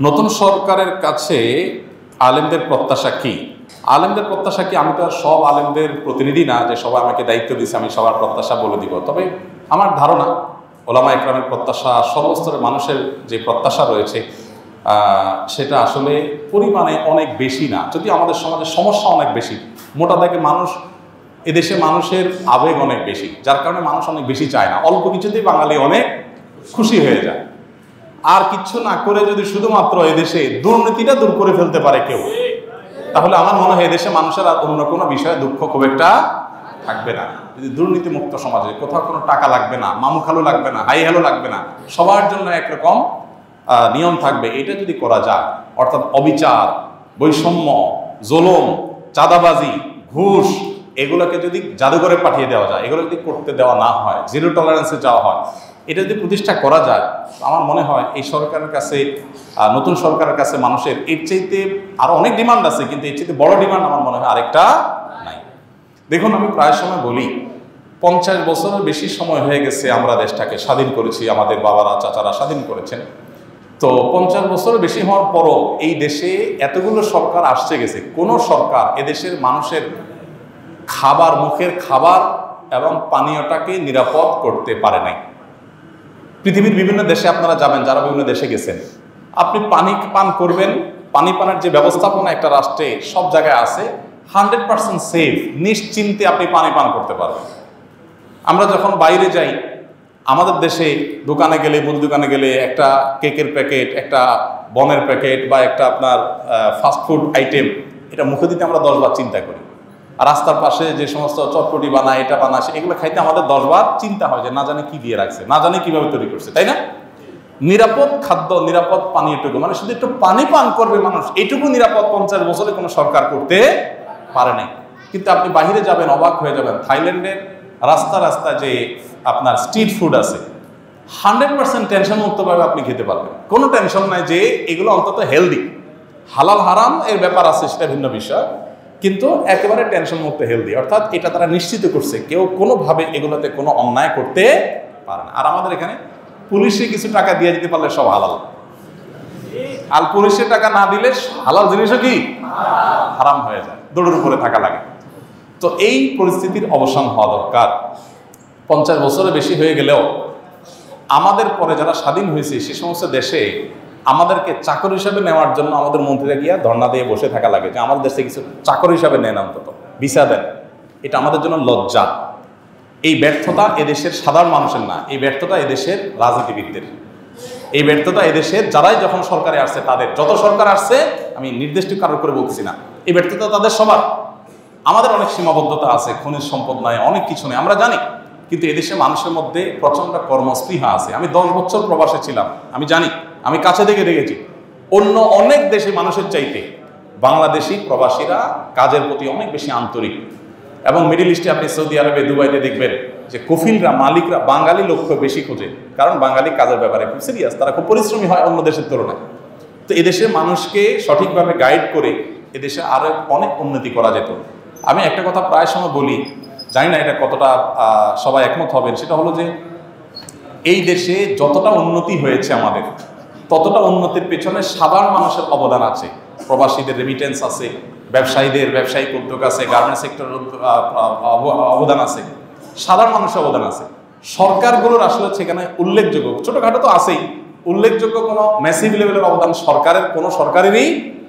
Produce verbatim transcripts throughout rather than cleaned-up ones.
নতুন সরকারের কাছে আলেমদের প্রত্যাশা কি? আলেমদের প্রত্যাশা কি? আমি তো আর সব আলেমদের প্রতিনিধি না যে সবাই আমাকে দায়িত্ব দিয়েছে আমি সবার প্রত্যাশা বলে দিব। তবে আমার ধারণা ওলামা ইকরামের প্রত্যাশা, সর্বস্তরের মানুষের যে প্রত্যাশা রয়েছে সেটা আসলে পরিমাণে অনেক বেশি না, যদি আমাদের সমাজের সমস্যা অনেক বেশি। মোটা দাগে মানুষ, এদেশে মানুষের আবেগ অনেক বেশি, যার কারণে মানুষ অনেক বেশি চায় না। অল্প কিছুতেই বাঙালি অনেক খুশি হয়ে যায়। আর কিচ্ছু না করে যদি শুধুমাত্র এদেশে দুর্নীতিটা দূর করে ফেলতে পারে কেউ, তাহলে আমার মনে হয় এদেশে মানুষের আর অন্য কোনো বিষয়ে দুঃখ খুব একটা থাকবে না। যদি দুর্নীতি মুক্ত সমাজে কোথাও কোনো টাকা লাগবে না, মামু খালু লাগবে না, হাই হ্যালো লাগবে না, সবার জন্য একরকম নিয়ম থাকবে, এটা যদি করা যায়, অর্থাৎ অবিচার, বৈষম্য, জুলুম, চাঁদাবাজি, ঘুষ, এগুলোকে যদি জাদুঘরে পাঠিয়ে দেওয়া যায়, এগুলো যদি করতে দেওয়া না হয়, জিরো টলারেন্সে যাওয়া হয়, এটা যদি প্রতিষ্ঠা করা যায়, আমার মনে হয় এই সরকারের কাছে, নতুন সরকারের কাছে মানুষের এর চাইতে আরো অনেক ডিমান্ড আছে, কিন্তু এর চাইতে বড় ডিমান্ড আমার মনে হয় আরেকটা নাই। দেখুন, আমি প্রায় সময় বলি, পঞ্চাশ বছরের বেশি সময় হয়ে গেছে আমরা দেশটাকে স্বাধীন করেছি, আমাদের বাবারা চাচারা স্বাধীন করেছেন। তো পঞ্চাশ বছরের বেশি হওয়ার পরও এই দেশে এতগুলো সরকার আসছে গেছে, কোনো সরকার এদেশের মানুষের খাবার, মুখের খাবার এবং পানীয়টাকে নিরাপদ করতে পারে নাই। পৃথিবীর বিভিন্ন দেশে আপনারা যাবেন, যারা বিভিন্ন দেশে গেছেন, আপনি পানি পান করবেন, পানি পানের যে ব্যবস্থাপনা একটা রাষ্ট্রে সব জায়গায় আছে, হান্ড্রেড পার্সেন্ট সেফ, নিশ্চিন্তে আপনি পানি পান করতে পারবেন। আমরা যখন বাইরে যাই, আমাদের দেশে দোকানে গেলে, মুদি দোকানে গেলে একটা কেকের প্যাকেট, একটা বনের প্যাকেট বা একটা আপনার ফাস্টফুড আইটেম, এটা মুখে দিতে আমরা দশবার চিন্তা করি। আর রাস্তার পাশে যে সমস্ত চটপটি বানায়, এটা বানায়, এগুলো খাইতে আমাদের দশবার চিন্তা হয় যে না জানে কি দিয়ে রাখছে, না জানে কিভাবে তৈরি করছে, তাই না? নিরাপদ খাদ্য, নিরাপদ পানি, এটুকু মানে শুধু একটু পানি পান করবে মানুষ, এইটুকু নিরাপদ পঞ্চাশ বছরে কোনো সরকার করতে পারে নাই। কিন্তু আপনি বাহিরে যাবেন, অবাক হয়ে যাবেন, থাইল্যান্ডের রাস্তা রাস্তা যে আপনার স্ট্রিট ফুড আছে, হান্ড্রেড পার্সেন্ট টেনশন মুক্তভাবে আপনি খেতে পারবেন, কোনো টেনশন নাই যে এগুলো অন্তত হেলদি। হালাল হারাম এর ব্যাপার আছে, সেটা ভিন্ন বিষয়, কিন্তু একেবারে টেনশন মুক্ত হেলদি, অর্থাৎ এটা তারা নিশ্চিত করছে কেউ কোনোভাবে এগুলোতে কোনো অন্যায় করতে পারে না। আর আমাদের এখানে পুলিশে কিছু টাকা দিয়ে দিতে পারলে সব হালাল, আর পুলিশের টাকা না দিলে হালাল জিনিসও কি হারাম হয়ে যায়, দৌড়ের উপরে থাকা লাগে। তো এই পরিস্থিতির অবসান হওয়া দরকার। পঞ্চাশ বছরের বেশি হয়ে গেলেও আমাদের পরে যারা স্বাধীন হয়েছে সে সমস্ত দেশে আমাদেরকে চাকর হিসাবে নেওয়ার জন্য আমাদের মন্ত্রীরা গিয়া ধর্ণা দিয়ে বসে থাকা লাগে যে আমাদের দেশে কিছু চাকর হিসাবে নেন, অন্তত ভিসা দেন। এটা আমাদের জন্য লজ্জা। এই ব্যর্থতা এদেশের সাধারণ মানুষের না, এই ব্যর্থতা এদেশের রাজনীতিবিদদের, এই ব্যর্থতা এদেশের যারাই যখন সরকারে আসছে তাদের, যত সরকার আসছে, আমি নির্দিষ্ট কারোর করে বলছি না, এই ব্যর্থতা তাদের সবার। আমাদের অনেক সীমাবদ্ধতা আছে, খনিজ সম্পদ নাই, অনেক কিছু নেই, আমরা জানি, কিন্তু এদেশে মানুষের মধ্যে প্রচণ্ড কর্মস্পৃহা আছে। আমি দশ বছর প্রবাসে ছিলাম, আমি জানি, আমি কাছে থেকে দেখেছি, অন্য অনেক দেশে মানুষের চাইতে বাংলাদেশি প্রবাসীরা কাজের প্রতি অনেক বেশি আন্তরিক। এবং মিডিল ইস্টে আপনি সৌদি আরবে, দুবাইতে দেখবেন যে কফিলরা, মালিকরা বাঙালি লোককে বেশি খোঁজে, কারণ বাঙালি কাজের ব্যাপারে খুব সিরিয়াস, তারা খুব পরিশ্রমী হয় অন্য দেশের তুলনায়। তো এদেশের মানুষকে সঠিকভাবে গাইড করে এদেশে আরও অনেক উন্নতি করা যেত। আমি একটা কথা প্রায় সময় বলি, জানি না এটা কতটা সবাই একমত হবেন, সেটা হলো যে এই দেশে যতটা উন্নতি হয়েছে আমাদের, ততটা উন্নতির পেছনে সাধারণ মানুষের অবদান আছে। প্রবাসীদের রেমিটেন্স আছে, ব্যবসায়ীদের ব্যবসায়িক উদ্যোগ আছে, গার্মেন্টস সেক্টরের অবদান আছে, সাধারণ মানুষের অবদান আছে। সরকারগুলোর আসলে সেখানে উল্লেখযোগ্য, ছোটখাটো তো আছেই, উল্লেখযোগ্য কোনো ম্যাসিভ লেভেলের অবদান সরকারের কোনো সরকারেরই,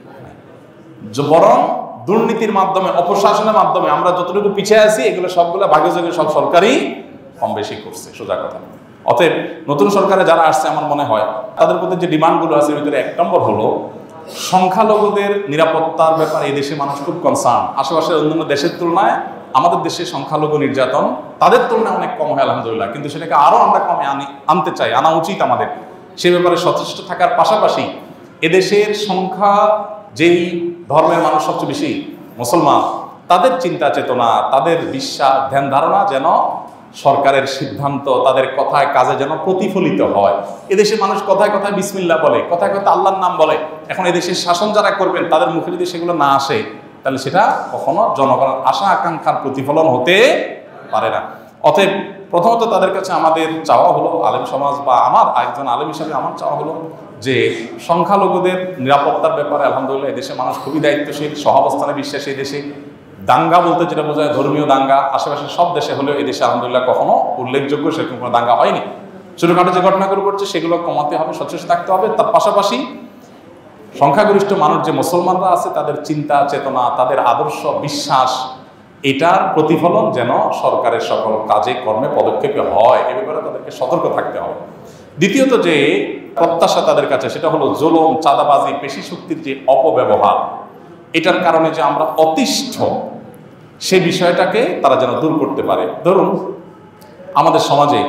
বরং দুর্নীতির মাধ্যমে, অপশাসনের মাধ্যমে আমরা যতটুকু পিছিয়ে আছি, এগুলো সবগুলো ভাগে যোগে সব সরকারই কম বেশি করছে, সোজা কথা। অতএব নতুন সরকারে যারা আসছে, আমার মনে হয় তাদের প্রতি যে ডিমান্ডগুলো আছে, ভিতরে এক নম্বর হলো সংখ্যালঘুদের নিরাপত্তার ব্যাপারে এই দেশে মানুষ খুব কনসার্ন। আশেপাশের অন্যান্য দেশের তুলনায় আমাদের দেশে সংখ্যালঘু নির্যাতন তাদের তুলনায় অনেক কম হয় আলহামদুলিল্লাহ, কিন্তু সেটাকে আরও আমরা কমে আনি আনতে চাই, আনা উচিত আমাদের। সে ব্যাপারে সচেষ্ট থাকার পাশাপাশি এদেশের সংখ্যা, যেই ধর্মের মানুষ সবচেয়ে বেশি মুসলমান, তাদের চিন্তা চেতনা, তাদের বিশ্বাস, ধ্যান ধারণা যেন সরকারের সিদ্ধান্ত, তাদের কথায় কাজে যেন প্রতিফলিত হয়। এদেশের মানুষ কথায় কথায় বিসমিল্লাহ বলে, কথায় কথায় আল্লাহর নাম বলে। এখন এদেশের শাসন যারা করবেন তাদের মুখে যদি সেগুলো না আসে, তাহলে সেটা কখনো জনগণের আশা আকাঙ্ক্ষার প্রতিফলন হতে পারে না। অতএব প্রথমত তাদের কাছে আমাদের চাওয়া হলো, আলেম সমাজ বা আমার একজন আলেম হিসাবে আমার চাওয়া হলো যে সংখ্যালঘুদের নিরাপত্তার ব্যাপারে আলহামদুলিল্লাহ এদেশে মানুষ খুবই দায়িত্বশীল, সহাবস্থানে বিশ্বাসী। দেশে দাঙ্গা বলতে যেটা বোঝায় ধর্মীয় দাঙ্গা, আশেপাশে সব দেশে হলেও এদেশে আলহামদুলিল্লাহ কখনো উল্লেখযোগ্য সেরকম কোনো দাঙ্গা হয়নি। ছোটখাটো যে ঘটনাগুলো করছে সেগুলো কমাতে হবে, সচেষ্ট থাকতে হবে। তার পাশাপাশি সংখ্যাগরিষ্ঠ মানুষ যে মুসলমানরা আছে তাদের চিন্তা চেতনা, তাদের আদর্শ বিশ্বাস, এটার প্রতিফলন যেন সরকারের সকল কাজে কর্মে পদক্ষেপে হয়, এ ব্যাপারে তাদেরকে সতর্ক থাকতে হবে। দ্বিতীয়ত যে প্রত্যাশা তাদের কাছে সেটা হলো জুলুম, চাঁদাবাজি, পেশি শক্তির যে অপব্যবহার, এটার কারণে যে আমরা অতিষ্ঠ, সেই বিষয়টাকে তারা যেন দূর করতে পারে। ধরুন আমাদের সমাজে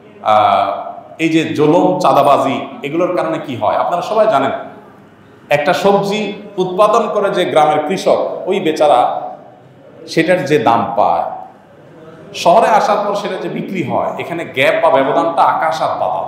এই যে জুলুম, চাঁদাবাজি, এগুলোর কারণে কি হয় আপনারা সবাই জানেন। একটা সবজি উৎপাদন করে যে গ্রামের কৃষক, ওই বেচারা সেটার যে দাম পায়, শহরে আসার পর সেটা যে বিক্রি হয়, এখানে গ্যাপ বা ব্যবধানটা আকাশ আর পাতাল।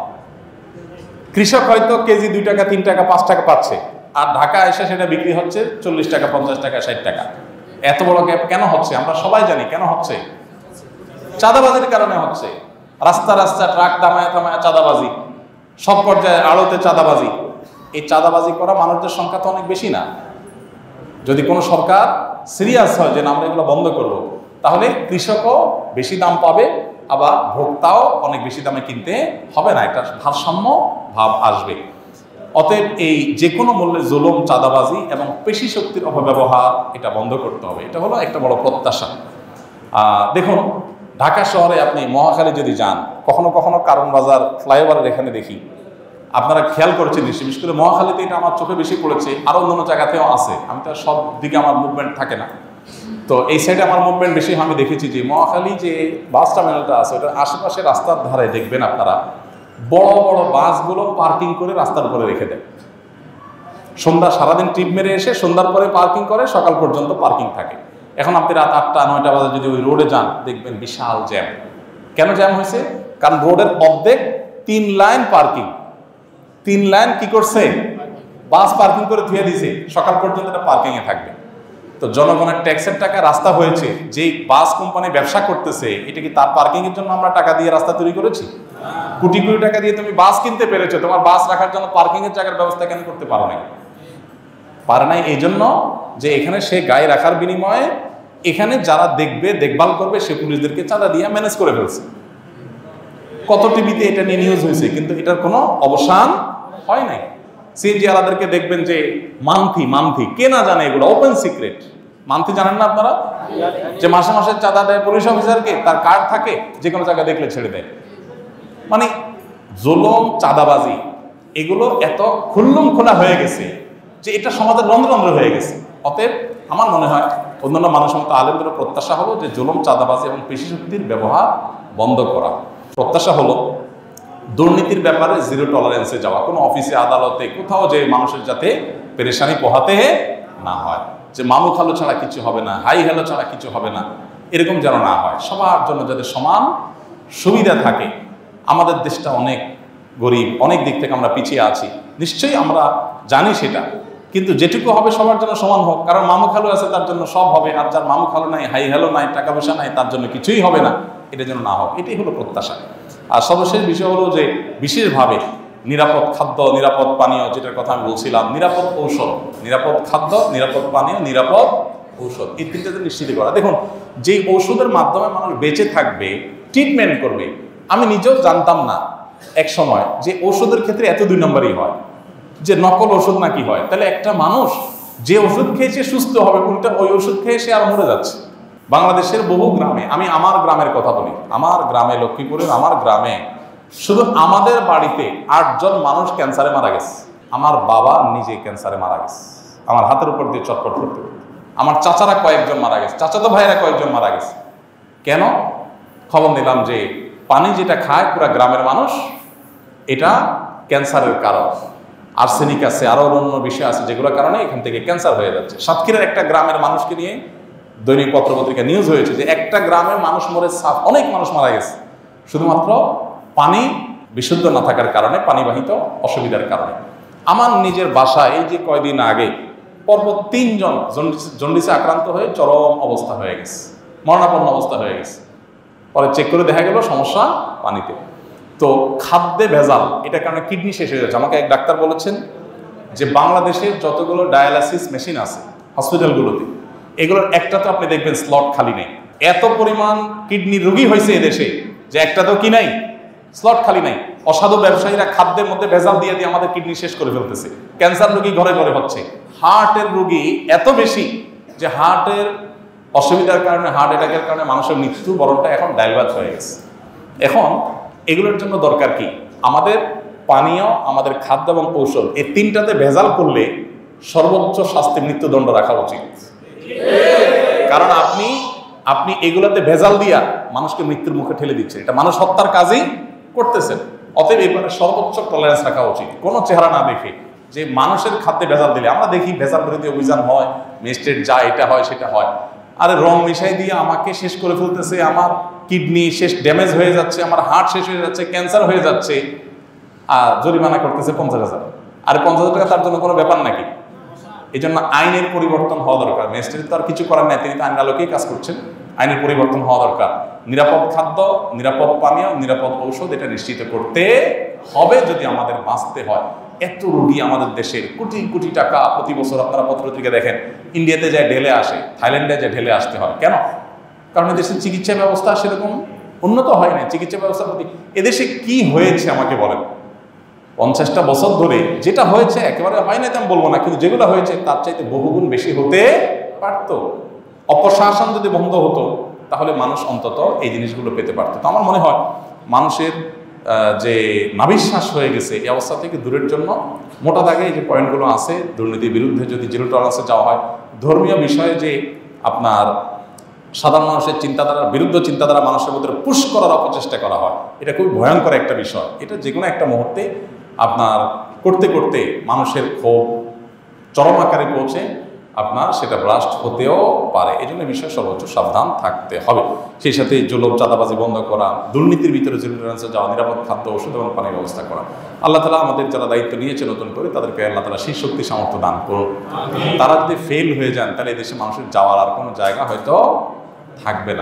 কৃষক হয়তো কেজি দুই টাকা, তিন টাকা, পাঁচ টাকা পাচ্ছে, আর ঢাকা এসে সেটা বিক্রি হচ্ছে চল্লিশ টাকা, পঞ্চাশ টাকা, ষাট টাকা। এত বড় গ্যাপ কেন হচ্ছে? আমরা সবাই জানি কেন হচ্ছে। চাঁদাবাজির কারণে হচ্ছে। রাস্তা রাস্তা ট্রাক থামায় থামায় চাঁদাবাজি, সব পর্যায়ে আড়তে চাঁদাবাজি। এই চাঁদাবাজি করা মানুষদের সংখ্যা তো অনেক বেশি না। যদি কোনো সরকার সিরিয়াস হয় যে না আমরা এগুলো বন্ধ করব, তাহলে কৃষকও বেশি দাম পাবে, আবার ভোক্তাও অনেক বেশি দামে কিনতে হবে না, একটা ভারসাম্য ভাব আসবে। অতএব এই যে কোনো মূল্যে জুলুম, চাঁদাবাজি এবং পেশি শক্তির অপব্যবহার এটা বন্ধ করতে হবে। এটা হলো একটা বড় প্রত্যাশা। দেখুন ঢাকা শহরে আপনি মহাখালী যদি যান, কখনো কখনো কারণ বাজার ফ্লাইওভারের এখানে দেখি, আপনারা খেয়াল করেছেন নিশ্চয়ই, বিশেষ করে মহাখালীতে এটা আমার চোখে বেশি পড়েছে, আরও অন্যান্য জায়গাতেও আছে। আমি তো সব দিকে আমার মুভমেন্ট থাকে না, তো এই সাইডে আমার মুভমেন্ট বেশি। আমি দেখেছি যে মহাখালী যে বাস টার্মিনালটা আছে, ওটার আশেপাশে রাস্তার ধারে দেখবেন আপনারা বড় বড় বাসগুলো পার্কিং করে রাস্তার উপরে রেখে দেয়। সন্ধ্যা সারাদিন ট্রিপ মেরে এসে সন্ধ্যার পরে পার্কিং করে, সকাল পর্যন্ত পার্কিং থাকে। এখন আপনি রাত আটটা নয়টা বাজে যদি ওই রোডে যান, দেখবেন বিশাল জ্যাম। কেন জ্যাম হয়েছে? কারণ রোডের অর্ধেক তিন লাইন পার্কিং, তিন লাইন কি করছে, বাস পার্কিং করে ধুয়ে দিছে, সকাল পর্যন্ত এটা পার্কিং এ থাকবে। তো জনগণের ট্যাক্সের টাকা রাস্তা হয়েছে, যেই বাস কোম্পানি ব্যবসা করতেছে, এটা কি তার পার্কিং এর জন্য আমরা টাকা দিয়ে রাস্তা তৈরি করেছি? কোটি কোটি টাকা দিয়ে তুমি বাস কিনতে পেরেছো, তোমার বাস রাখার জন্য পার্কিং এর জায়গার ব্যবস্থা কেন করতে পারো নাই? পারে নাই এই জন্য যে এখানে সে গায়ে রাখার বিনিময়ে এখানে যারা দেখবে, দেখভাল করবে, সে পুলিশদেরকে চাঁদা দিয়ে ম্যানেজ করে ফেলছে। কত টিভিতে এটা নিয়ে নিউজ হয়েছে, কিন্তু এটার কোনো অবসান হয় নাই। সিএনজি আলাদেরকে দেখবেন যে মান্থি মান্থি কে না জানে, এগুলো ওপেন সিক্রেট। মান্থি জানেন না আপনারা? যে মাসে মাসে চাঁদা দেয় পুলিশ অফিসারকে, তার কার্ড থাকে, যে কোনো জায়গায় দেখলে ছেড়ে দেয়। মানে জুলুম, চাঁদাবাজি এগুলো এত খুল্লুম খোলা হয়ে গেছে যে এটা সমাজের রন্ধ্ররন্ধ্র হয়ে গেছে। অতএব আমার মনে হয় অন্যান্য মানুষের মতো আলেমদের প্রত্যাশা হলো যে জুলুম, চাঁদাবাজি এবং পেশি শক্তির ব্যবহার বন্ধ করা। প্রত্যাশা হলো দুর্নীতির ব্যাপারে জিরো টলারেন্সে যাওয়া। কোনো অফিসে, আদালতে, কোথাও যে মানুষের যাতে পেরেশানি পোহাতে না হয়, যে মামু খালো ছাড়া কিছু হবে না, হাই হ্যালো ছাড়া কিছু হবে না, এরকম যেন না হয়। সবার জন্য যাতে সমান সুবিধা থাকে। আমাদের দেশটা অনেক গরিব, অনেক দিক থেকে আমরা পিছিয়ে আছি, নিশ্চয়ই আমরা জানি সেটা, কিন্তু যেটুকু হবে সবার জন্য সমান হোক। কারণ মামু খালু আছে তার জন্য সব হবে, আর যার মামু খালু নাই, হাই হ্যালো নাই, টাকা পয়সা নাই, তার জন্য কিছুই হবে না, এটা যেন না হোক, এটাই হলো প্রত্যাশা। আর সর্বশেষ বিষয় হলো যে বিশেষভাবে নিরাপদ খাদ্য, নিরাপদ পানীয়, যেটার কথা আমি বলছিলাম, নিরাপদ ঔষধ, নিরাপদ খাদ্য, নিরাপদ পানীয়, নিরাপদ ঔষধ, এই তিনটাতে নিশ্চিত করা। দেখুন যেই ঔষধের মাধ্যমে মানুষ বেঁচে থাকবে, ট্রিটমেন্ট করবে, আমি নিজেও জানতাম না এক সময় যে ঔষধের ক্ষেত্রে এত দুই নম্বরই হয়, যে নকল ওষুধ নাকি হয়। তাহলে একটা মানুষ যে ওষুধ খেয়েছে সুস্থ হবে, উল্টা ওই ওষুধ খেয়ে সে আর মরে যাচ্ছে। বাংলাদেশের বহু গ্রামে, আমি আমার গ্রামের কথা বলি, আমার গ্রামে, লক্ষ্মীপুরের আমার গ্রামে, শুধু আমাদের বাড়িতে আটজন মানুষ ক্যান্সারে মারা গেছে। আমার বাবা নিজে ক্যান্সারে মারা গেছে, আমার হাতের উপর দিয়ে চটপট করতে করতে। আমার চাচারা কয়েকজন মারা গেছে, চাচাতো ভাইয়েরা কয়েকজন মারা গেছে। কেন? খবর নিলাম যে পানি যেটা খায় পুরা গ্রামের মানুষ, এটা ক্যান্সারের কারণ। আর্সেনিক আছে, আরও অন্য বিষয় আছে, যেগুলোর কারণে এখান থেকে ক্যান্সার হয়ে যাচ্ছে। সাতক্ষীরার একটা গ্রামের মানুষকে নিয়ে দৈনিক পত্রপত্রিকা নিউজ হয়েছে যে একটা গ্রামে মানুষ মরে, অনেক মানুষ মারা গেছে শুধুমাত্র পানি বিশুদ্ধ না থাকার কারণে, পানিবাহিত অসুবিধার কারণে। আমার নিজের বাসায় এই যে কয়দিন আগে পরপর তিনজন জন্ডিসে আক্রান্ত হয়ে চরম অবস্থা হয়ে গেছে, মরণাপন্ন অবস্থা হয়ে গেছে। পরে চেক করে দেখা গেল সমস্যা পানিতে। তো খাদ্যে ভেজাল, এটার কারণে কিডনি শেষ হয়ে যাচ্ছে। আমাকে এক ডাক্তার বলেছেন যে বাংলাদেশের যতগুলো ডায়ালাসিস মেশিন আছে হসপিটালগুলোতে, এগুলোর একটা তো আপনি দেখবেন স্লট খালি নেই। এত পরিমাণ কিডনি রোগী হয়েছে এদেশে যে একটা তো কি নাই, স্লট খালি নাই। অসাধু ব্যবসায়ীরা খাদ্যের মধ্যে ভেজাল দিয়ে দিয়ে আমাদের কিডনি শেষ করে ফেলতেছে। ক্যান্সার রোগী ঘরে ঘরে হচ্ছে। হার্টের রোগী এত বেশি যে হার্টের অসুবিধার কারণে, হার্ট অ্যাটাকের কারণে মানুষের মৃত্যু বরণটা এখন ডাইভার্ট হয়ে গেছে। এখন এগুলোর জন্য দরকার কি? আমাদের পানীয়, আমাদের খাদ্য এবং ঔষধ, এই তিনটাতে ভেজাল করলে সর্বোচ্চ শাস্তি মৃত্যুদণ্ড রাখা উচিত। কারণ আপনি আপনি এগুলোতে ভেজাল দিয়া মানুষকে মৃত্যুর মুখে ঠেলে দিচ্ছে, এটা মানুষ হত্যার কাজই করতেছেন। অতএব এবারে সর্বোচ্চ টলারেন্স রাখা উচিত, কোনো চেহারা না দেখে যে মানুষের খাদ্যে ভেজাল দিলে। আমরা দেখি ভেজাল বিরোধী অভিযান হয়, ম্যাজিস্ট্রেট যা এটা হয় সেটা হয়, আরে রং মিশাই দিয়ে আমাকে শেষ করে ফেলতেছে, আমার কিডনি শেষ, ড্যামেজ হয়ে যাচ্ছে, আমার হার্ট শেষ হয়ে যাচ্ছে, ক্যান্সার হয়ে যাচ্ছে, আর জরিমানা করতেছে পঞ্চাশ হাজার। আর পঞ্চাশ হাজার টাকা তার জন্য কোনো ব্যাপার নাকি? এই জন্য আইনের পরিবর্তন হওয়া দরকার। ম্যাজিস্ট্রেট তো আর কিছু করার নাই, তিনি তো আইন আলোকেই কাজ করছেন। আইনের পরিবর্তন হওয়া দরকার। নিরাপদ খাদ্য, নিরাপদ পানীয়, নিরাপদ ঔষধ, এটা নিশ্চিত করতে হবে যদি আমাদের বাঁচতে হয়। এত রোগী আমাদের দেশের, কোটি কোটি টাকা প্রতি বছর আপনারা পত্রপত্রিকা দেখেন, ইন্ডিয়াতে যায় ঢেলে আসে, থাইল্যান্ডে যায় ঢেলে আসতে হয়। কেন? কারণ দেশের চিকিৎসা ব্যবস্থা সেরকম উন্নত হয় না। চিকিৎসা ব্যবস্থার প্রতি এদেশে কি হয়েছে আমাকে বলেন? পঞ্চাশটা বছর ধরে যেটা হয়েছে, একেবারে হয় না তেমন বলবো না, কিন্তু যেগুলো হয়েছে তার চাইতে বহুগুণ বেশি হতে পারত। অপশাসন যদি বন্ধ হতো তাহলে মানুষ অন্তত এই জিনিসগুলো পেতে পারতো। তো আমার মনে হয় মানুষের যে নাভিশ্বাস হয়ে গেছে, এই অবস্থা থেকে দূরের জন্য মোটা দাগে এই যে পয়েন্টগুলো আছে, দুর্নীতির বিরুদ্ধে যদি জিরো টলারেন্সে যাওয়া হয়, ধর্মীয় বিষয়ে যে আপনার সাধারণ মানুষের চিন্তাধারার বিরুদ্ধে চিন্তাধারা মানুষের মধ্যে পুশ করার অপচেষ্টা করা হয়, এটা খুব ভয়ঙ্কর একটা বিষয়। এটা যে কোনো একটা মুহূর্তে আপনার করতে করতে মানুষের ক্ষোভ চরম আকারে পৌঁছে আপনার সেটা ব্লাস্ট হতেও পারে। এই জন্য বিষয়ে সর্বোচ্চ সাবধান থাকতে হবে। সেই সাথে জুলুম, চাঁদাবাজি বন্ধ করা, দুর্নীতির ভিতরে জিরো টলারেন্সে যাওয়া, নিরাপদ খাদ্য, ওষুধ এবং পানির ব্যবস্থা করা। আল্লাহ তাআলা আমাদের যারা দায়িত্ব নিয়েছে নতুন করে, তাদেরকে আল্লাহ তাআলা সেই শক্তি সামর্থ্য দান করুন। তারা যদি ফেল হয়ে যান তাহলে এই দেশে মানুষের যাওয়ার আর কোনো জায়গা হয়তো থাকবে না।